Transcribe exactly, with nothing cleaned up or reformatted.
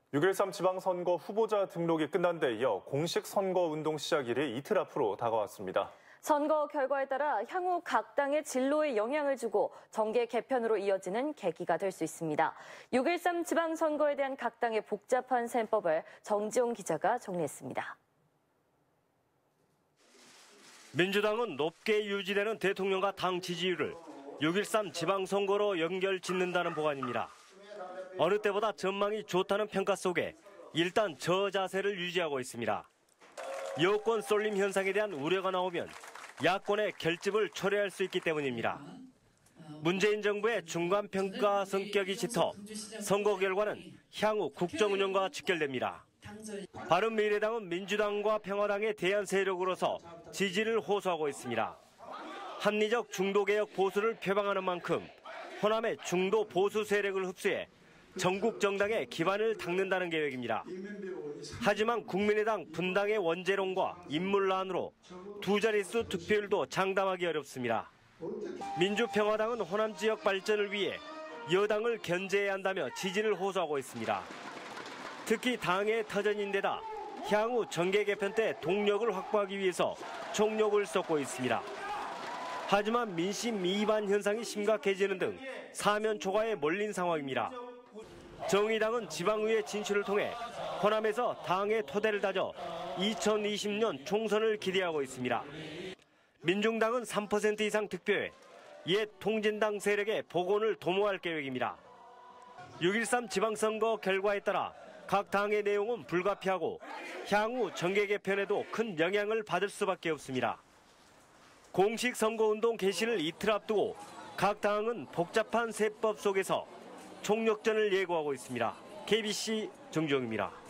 육점일삼 지방선거 후보자 등록이 끝난 데 이어 공식 선거운동 시작일이 이틀 앞으로 다가왔습니다. 선거 결과에 따라 향후 각 당의 진로에 영향을 주고 정계 개편으로 이어지는 계기가 될 수 있습니다. 육점일삼 지방선거에 대한 각 당의 복잡한 셈법을 정지용 기자가 정리했습니다. 민주당은 높게 유지되는 대통령과 당 지지율을 육점일삼 지방선거로 연결 짓는다는 보관입니다. 어느 때보다 전망이 좋다는 평가 속에 일단 저자세를 유지하고 있습니다. 여권 쏠림 현상에 대한 우려가 나오면 야권의 결집을 초래할 수 있기 때문입니다. 문재인 정부의 중간평가 성격이 짙어 선거 결과는 향후 국정운영과 직결됩니다. 바른미래당은 민주당과 평화당의 대안 세력으로서 지지를 호소하고 있습니다. 합리적 중도개혁 보수를 표방하는 만큼 호남의 중도 보수 세력을 흡수해 전국 정당의 기반을 닦는다는 계획입니다. 하지만 국민의당 분당의 원재론과 인물난으로 두 자릿수 득표율도 장담하기 어렵습니다. 민주평화당은 호남 지역 발전을 위해 여당을 견제해야 한다며 지지를 호소하고 있습니다. 특히 당의 터전인데다 향후 정계 개편 때 동력을 확보하기 위해서 총력을 쏟고 있습니다. 하지만 민심 미반 현상이 심각해지는 등 사면 초과에 몰린 상황입니다. 정의당은 지방의회 진출을 통해 호남에서 당의 토대를 다져 이천이십 년 총선을 기대하고 있습니다. 민중당은 삼 퍼센트 이상 득표해 옛 통진당 세력의 복원을 도모할 계획입니다. 육점일삼 지방선거 결과에 따라 각 당의 내용은 불가피하고 향후 정계 개편에도 큰 영향을 받을 수밖에 없습니다. 공식 선거운동 개시를 이틀 앞두고 각 당은 복잡한 세법 속에서 총력전을 예고하고 있습니다. 케이비씨 정주영입니다.